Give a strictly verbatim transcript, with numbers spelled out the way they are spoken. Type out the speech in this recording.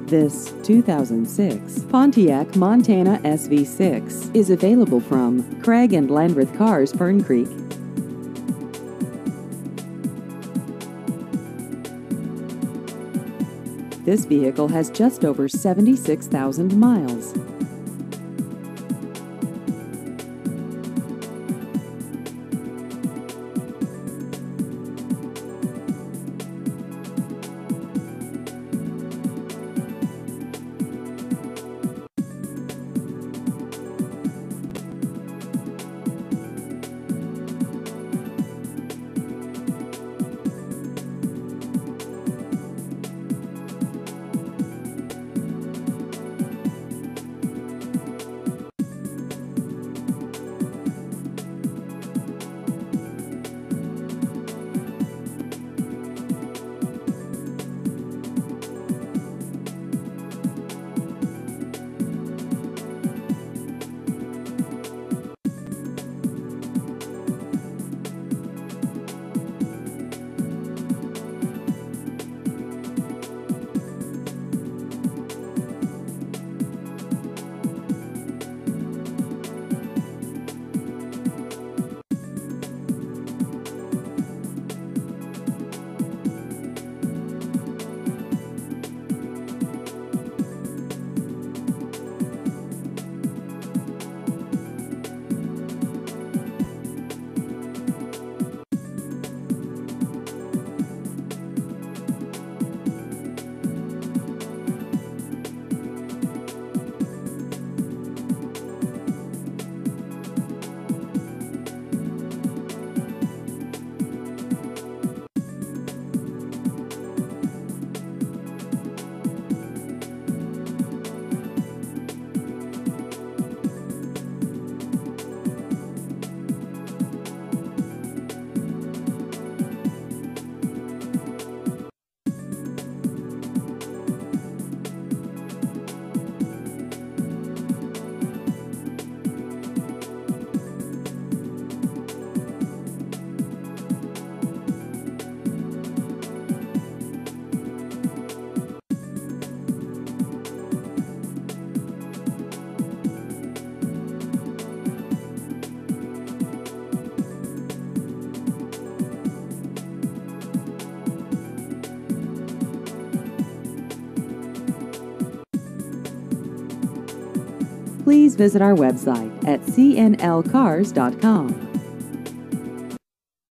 This two thousand six Pontiac Montana S V six is available from Craig and Landreth Cars, Fern Creek. This vehicle has just over seventy-six thousand miles. Please visit our website at c n l cars dot com.